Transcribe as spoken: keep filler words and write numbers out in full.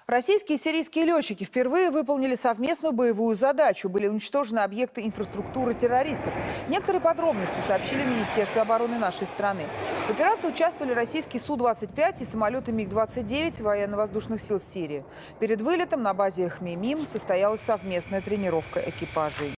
Российские и сирийские летчики впервые выполнили совместную боевую задачу. Были уничтожены объекты инфраструктуры террористов. Некоторые подробности сообщили в Министерстве обороны нашей страны. В операции участвовали российский Су двадцать пять и самолеты МиГ двадцать девять военно-воздушных сил Сирии. Перед вылетом на базе Хмеймим состоялась совместная тренировка экипажей.